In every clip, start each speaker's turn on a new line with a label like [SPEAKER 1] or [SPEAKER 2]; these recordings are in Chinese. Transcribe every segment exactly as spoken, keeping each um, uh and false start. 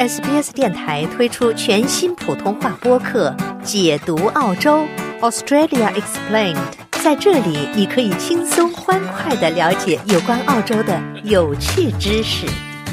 [SPEAKER 1] S B S 电台推出全新普通话播客解读澳洲 Australia Explained， 在这里你可以轻松欢快地了解有关澳洲的有趣知识。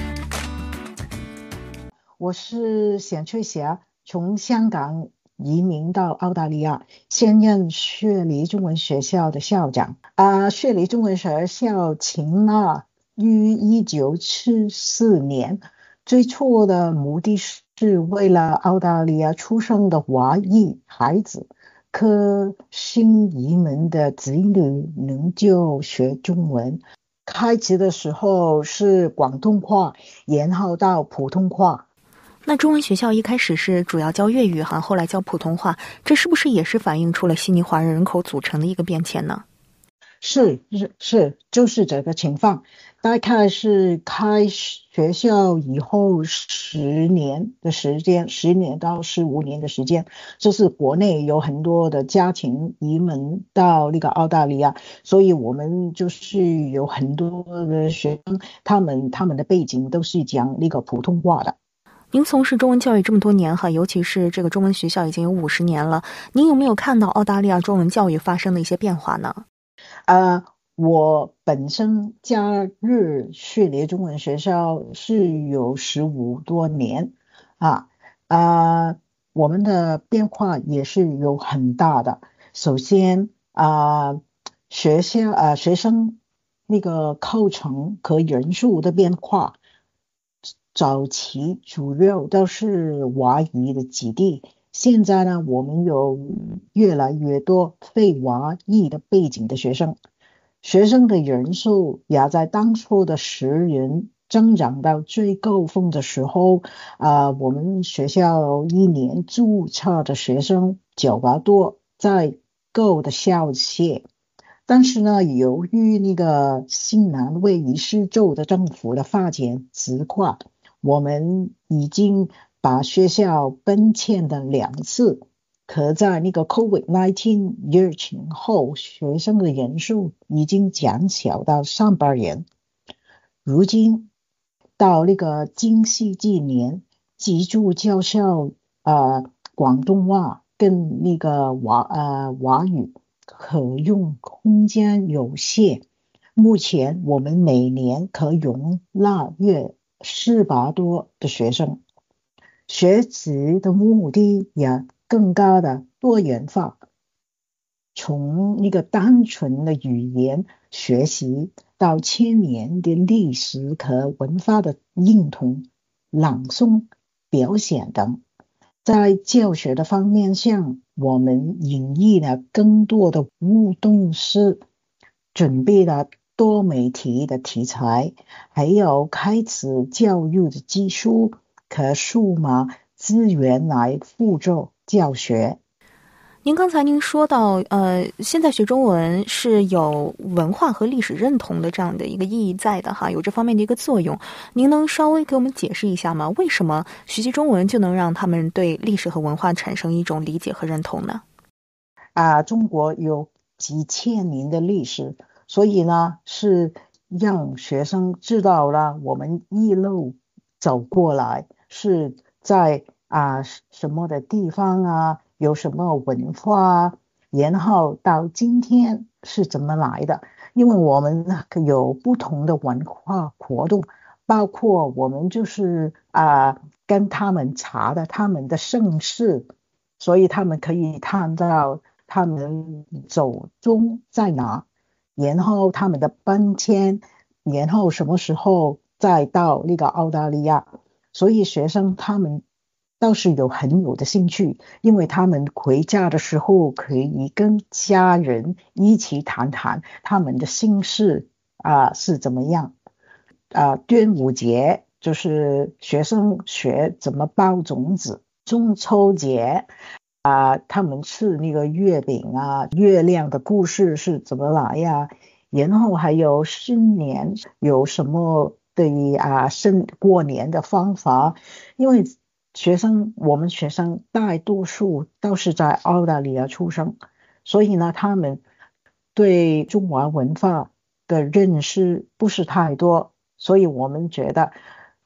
[SPEAKER 2] 我是冼翠霞，从香港移民到澳大利亚，现任雪梨中文学校的校长。啊，雪梨中文学校成立于一九七四年，最初的目的是为了澳大利亚出生的华裔孩子和新移民的子女能就学中文。开始的时候是广东话，然后到普通话。
[SPEAKER 3] 那中文学校一开始是主要教粤语哈，后来教普通话，这是不是也是反映出了悉尼华人人口组成的一个变迁呢？
[SPEAKER 2] 是是是，就是这个情况。大概是开学校以后十年的时间，十年到十五年的时间，就是国内有很多的家庭移民到那个澳大利亚，所以我们就是有很多的学生，他们他们的背景都是讲那个普通话的。
[SPEAKER 3] 您从事中文教育这么多年哈，尤其是这个中文学校已经有五十年了，您有没有看到澳大利亚中文教育发生的一些变化呢？
[SPEAKER 2] 呃，我本身加入雪梨中文学校是有十五多年啊，啊，我们的变化也是有很大的。首先啊，学校啊学生那个课程和人数的变化。早期主要都是华裔的基地，现在呢，我们有越来越多非华裔的背景的学生，学生的人数也在当初的十人增长到最高峰的时候，啊、呃，我们学校一年注册的学生九百多，在各的校系。但是呢，由于那个新南威尔士州的政府的发展直快，我们已经把学校搬迁的两次，可在那个 COVID 十九 疫情后，学生的人数已经减小到三百人。如今到那个今世纪年，基础教授呃广东话跟那个华呃华语可用空间有限，目前我们每年可容纳约四百多的学生，学习的目的也更加的多元化，从那个单纯的语言学习到千年的历史和文化的认同、朗诵、表现等。在教学的方面上，我们引入了更多的互动式，准备了多媒体的题材，还有开始教育的技术和数码资源来辅助教学。
[SPEAKER 3] 您刚才您说到，呃，现在学中文是有文化和历史认同的这样的一个意义在的哈，有这方面的一个作用。您能稍微给我们解释一下吗？为什么学习中文就能让他们对历史和文化产生一种理解和认同呢？
[SPEAKER 2] 啊，中国有几千年的历史，所以呢，是让学生知道了我们一路走过来是在啊什么的地方啊。有什么文化，然后到今天是怎么来的？因为我们有不同的文化活动，包括我们就是啊、呃、跟他们查的他们的盛世，所以他们可以看到他们走中在哪，然后他们的搬迁，然后什么时候再到那个澳大利亚，所以学生他们倒是有很有的兴趣，因为他们回家的时候可以跟家人一起谈谈他们的心事啊、呃、是怎么样啊、呃。端午节就是学生学怎么包粽子，中秋节啊、呃、他们吃那个月饼啊，月亮的故事是怎么来呀？然后还有新年有什么的啊生过年的方法，因为学生，我们学生大多数都是在澳大利亚出生，所以呢，他们对中华文化的认识不是太多，所以我们觉得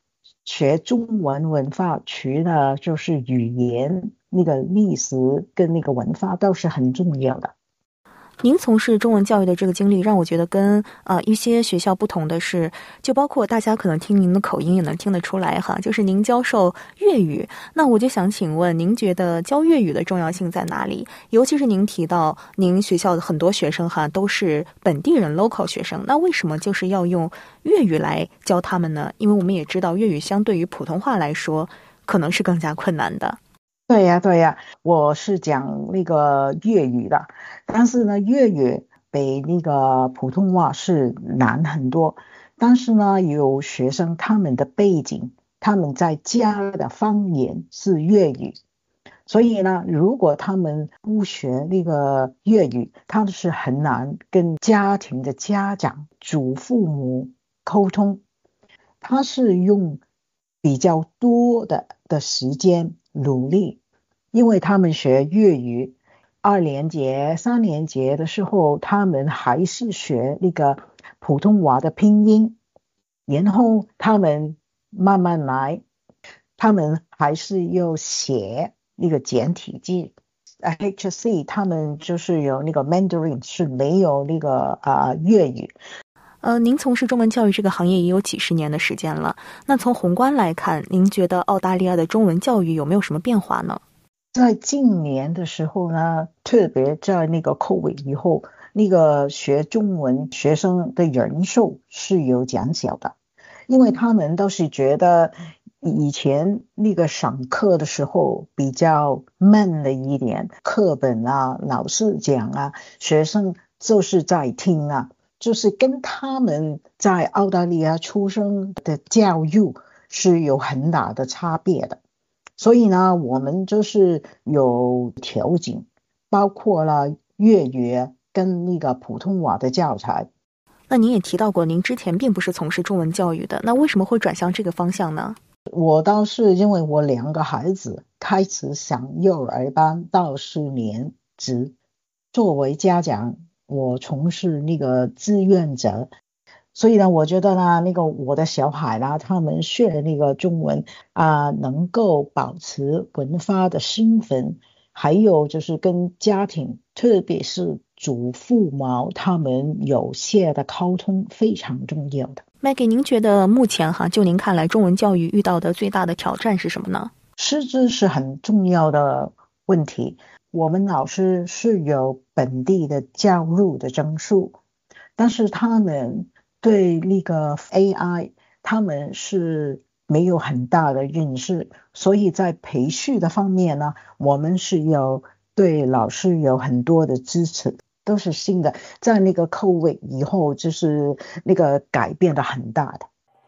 [SPEAKER 2] 学中文文化除了就是语言，那个历史跟那个文化都是很重要的。
[SPEAKER 3] 您从事中文教育的这个经历让我觉得跟呃一些学校不同的是，就包括大家可能听您的口音也能听得出来哈，就是您教授粤语。那我就想请问，您觉得教粤语的重要性在哪里？尤其是您提到您学校的很多学生哈都是本地人 local 学生，那为什么就是要用粤语来教他们呢？因为我们也知道粤语相对于普通话来说可能是更加困难的。
[SPEAKER 2] 对呀对呀，我是讲那个粤语的，但是呢粤语比那个普通话是难很多。但是呢有学生他们的背景，他们在家的方言是粤语，所以呢如果他们不学那个粤语，他们是很难跟家庭的家长祖父母沟通。他是用比较多的的时间努力，因为他们学粤语二年级三年级的时候，他们还是学那个普通话的拼音，然后他们慢慢来，他们还是要写那个简体字。H S C 他们就是有那个 Mandarin， 是没有那个呃粤语。
[SPEAKER 3] 呃，您从事中文教育这个行业也有几十年的时间了，那从宏观来看，您觉得澳大利亚的中文教育有没有什么变化呢？
[SPEAKER 2] 在近年的时候呢，特别在那个 COVID 以后，那个学中文学生的人数是有减少的，因为他们都是觉得以前那个上课的时候比较慢了一点，课本啊老师讲啊，学生就是在听啊，就是跟他们在澳大利亚出生的教育是有很大的差别的。所以呢我们就是有调整，包括了粤语跟那个普通话的教材。
[SPEAKER 3] 那您也提到过您之前并不是从事中文教育的，那为什么会转向这个方向呢？
[SPEAKER 2] 我倒是因为我两个孩子开始上幼儿班到四年级，作为家长我从事那个志愿者，所以呢我觉得呢那个我的小孩啦，他们学那个中文啊、呃，能够保持文化的兴奋，还有就是跟家庭特别是祖父母他们有些的沟通非常重要的。
[SPEAKER 3] Maggie， 您觉得目前哈，就您看来中文教育遇到的最大的挑战是什么呢？
[SPEAKER 2] 师资是很重要的问题，我们老师是有本地的教育的证书，但是他们对那个 A I 他们是没有很大的认识，所以在培训的方面呢，我们是有对老师有很多的支持，都是新的，在那个 COVID 以后就是那个改变的很大的。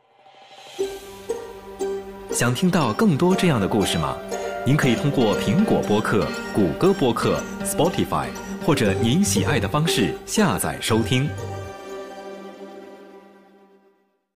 [SPEAKER 4] 想听到更多这样的故事吗？您可以通过苹果播客、谷歌播客、Spotify 或者您喜爱的方式下载收听。